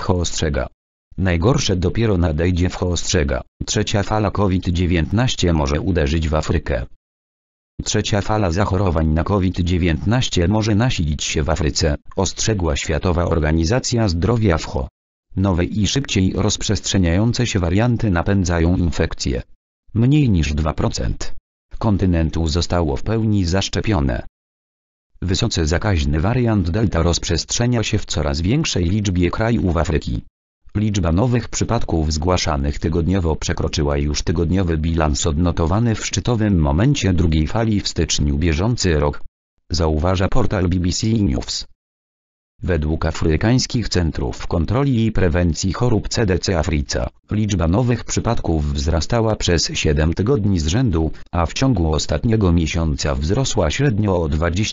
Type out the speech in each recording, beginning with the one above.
WHO ostrzega. Najgorsze dopiero nadejdzie. WHO ostrzega. Trzecia fala COVID-19 może uderzyć w Afrykę. Trzecia fala zachorowań na COVID-19 może nasilić się w Afryce, ostrzegła Światowa Organizacja Zdrowia WHO. Nowe i szybciej rozprzestrzeniające się warianty napędzają infekcję. Mniej niż 2% kontynentu zostało w pełni zaszczepione. Wysoce zakaźny wariant Delta rozprzestrzenia się w coraz większej liczbie krajów Afryki. Liczba nowych przypadków zgłaszanych tygodniowo przekroczyła już tygodniowy bilans odnotowany w szczytowym momencie drugiej fali w styczniu bieżący rok, zauważa portal BBC News. Według Afrykańskich Centrów Kontroli i Prewencji Chorób CDC Afryka, liczba nowych przypadków wzrastała przez 7 tygodni z rzędu, a w ciągu ostatniego miesiąca wzrosła średnio o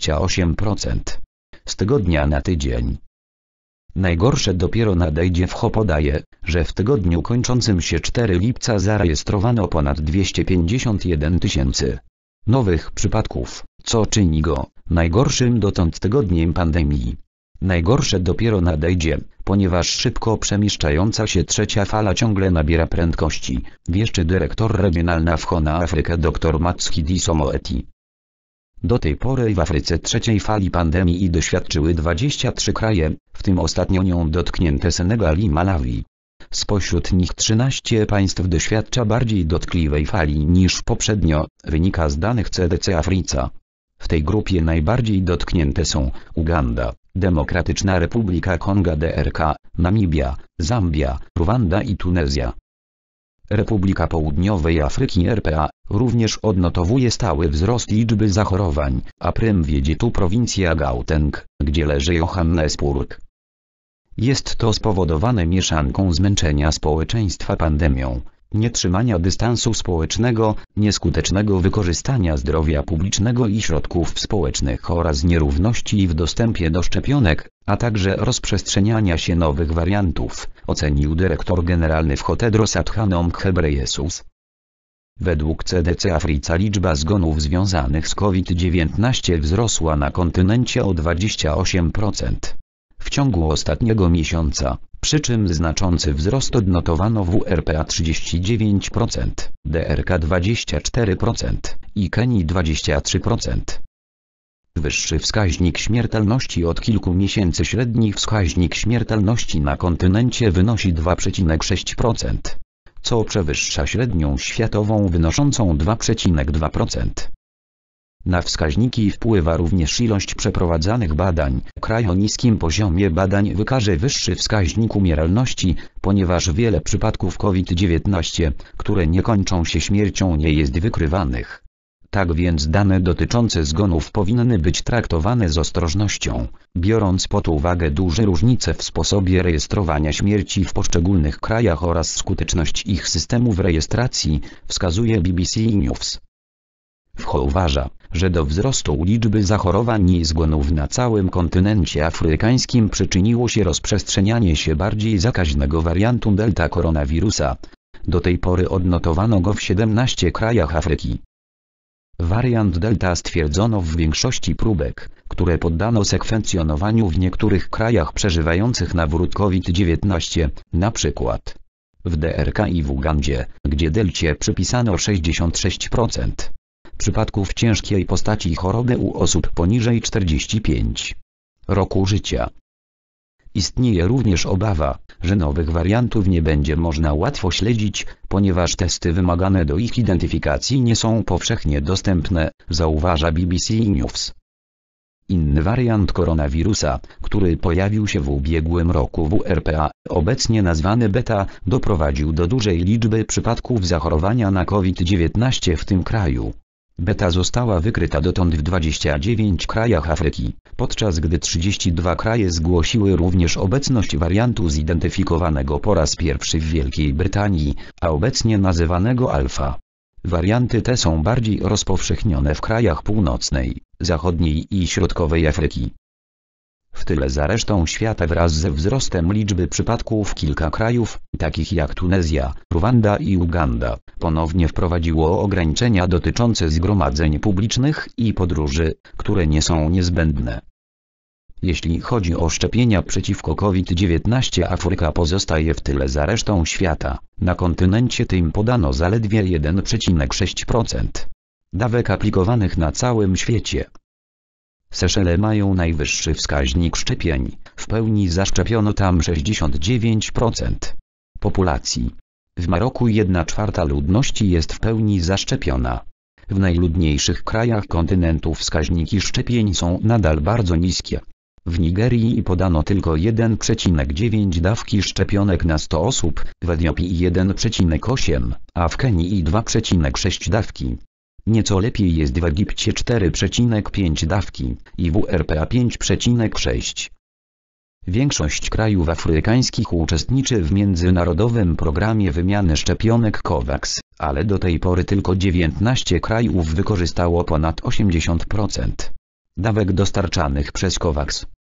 28%. Z tygodnia na tydzień. Najgorsze dopiero nadejdzie. WHO podaje, że w tygodniu kończącym się 4 lipca zarejestrowano ponad 251 000 nowych przypadków, co czyni go najgorszym dotąd tygodniem pandemii. Najgorsze dopiero nadejdzie, ponieważ szybko przemieszczająca się trzecia fala ciągle nabiera prędkości, wieszczy dyrektor regionalna WHO na Afrykę dr Matskidis Moeti. Do tej pory w Afryce trzeciej fali pandemii doświadczyły 23 kraje, w tym ostatnio nią dotknięte Senegal i Malawi. Spośród nich 13 państw doświadcza bardziej dotkliwej fali niż poprzednio, wynika z danych CDC Afryka. W tej grupie najbardziej dotknięte są Uganda, Demokratyczna Republika Konga DRK, Namibia, Zambia, Rwanda i Tunezja. Republika Południowej Afryki RPA również odnotowuje stały wzrost liczby zachorowań, a prym wiedzie tu prowincja Gauteng, gdzie leży Johannesburg. Jest to spowodowane mieszanką zmęczenia społeczeństwa pandemią, nietrzymania dystansu społecznego, nieskutecznego wykorzystania zdrowia publicznego i środków społecznych oraz nierówności w dostępie do szczepionek, a także rozprzestrzeniania się nowych wariantów, ocenił dyrektor generalny WHO Tedros Adhanom Ghebreyesus. Według CDC Afryka liczba zgonów związanych z COVID-19 wzrosła na kontynencie o 28%. W ciągu ostatniego miesiąca, przy czym znaczący wzrost odnotowano w RPA 39%, DRK 24% i Kenii 23%. Wyższy wskaźnik śmiertelności od kilku miesięcy. Średni wskaźnik śmiertelności na kontynencie wynosi 2,6%, co przewyższa średnią światową wynoszącą 2,2%. Na wskaźniki wpływa również ilość przeprowadzanych badań. Kraj o niskim poziomie badań wykaże wyższy wskaźnik umieralności, ponieważ wiele przypadków COVID-19, które nie kończą się śmiercią, nie jest wykrywanych. Tak więc dane dotyczące zgonów powinny być traktowane z ostrożnością, biorąc pod uwagę duże różnice w sposobie rejestrowania śmierci w poszczególnych krajach oraz skuteczność ich systemów rejestracji, wskazuje BBC News. WHO uważa, że do wzrostu liczby zachorowań i zgonów na całym kontynencie afrykańskim przyczyniło się rozprzestrzenianie się bardziej zakaźnego wariantu Delta koronawirusa. Do tej pory odnotowano go w 17 krajach Afryki. Wariant Delta stwierdzono w większości próbek, które poddano sekwencjonowaniu w niektórych krajach przeżywających nawrót COVID-19, np. w DRK i w Ugandzie, gdzie Delcie przypisano 66% przypadków ciężkiej postaci choroby u osób poniżej 45 roku życia. Istnieje również obawa, że nowych wariantów nie będzie można łatwo śledzić, ponieważ testy wymagane do ich identyfikacji nie są powszechnie dostępne, zauważa BBC News. Inny wariant koronawirusa, który pojawił się w ubiegłym roku w RPA, obecnie nazwany beta, doprowadził do dużej liczby przypadków zachorowania na COVID-19 w tym kraju. Beta została wykryta dotąd w 29 krajach Afryki, podczas gdy 32 kraje zgłosiły również obecność wariantu zidentyfikowanego po raz pierwszy w Wielkiej Brytanii, a obecnie nazywanego alfa. Warianty te są bardziej rozpowszechnione w krajach północnej, zachodniej i środkowej Afryki. W tyle za resztą świata wraz ze wzrostem liczby przypadków kilka krajów, takich jak Tunezja, Rwanda i Uganda, ponownie wprowadziło ograniczenia dotyczące zgromadzeń publicznych i podróży, które nie są niezbędne. Jeśli chodzi o szczepienia przeciwko COVID-19, Afryka pozostaje w tyle za resztą świata. Na kontynencie tym podano zaledwie 1,6% dawek aplikowanych na całym świecie. Seszele mają najwyższy wskaźnik szczepień, w pełni zaszczepiono tam 69% populacji. W Maroku 1/4 ludności jest w pełni zaszczepiona. W najludniejszych krajach kontynentu wskaźniki szczepień są nadal bardzo niskie. W Nigerii podano tylko 1,9 dawki szczepionek na 100 osób, w Etiopii 1,8, a w Kenii 2,6 dawki. Nieco lepiej jest w Egipcie 4,5 dawki i w RPA 5,6. Większość krajów afrykańskich uczestniczy w międzynarodowym programie wymiany szczepionek COVAX, ale do tej pory tylko 19 krajów wykorzystało ponad 80% dawek dostarczanych przez COVAX.